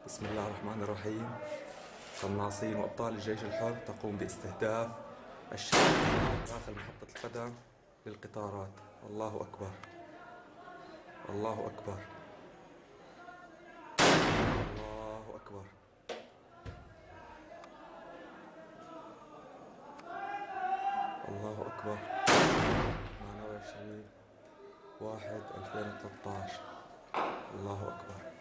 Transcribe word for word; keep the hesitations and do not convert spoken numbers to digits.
بسم الله الرحمن الرحيم. قناصين وأبطال الجيش الحر تقوم باستهداف الشعب داخل محطة القدم للقطارات. الله أكبر، الله أكبر، الله أكبر. الله أكبر. ثمانية وعشرين واحد ألفين وثلاثة عشر. الله أكبر.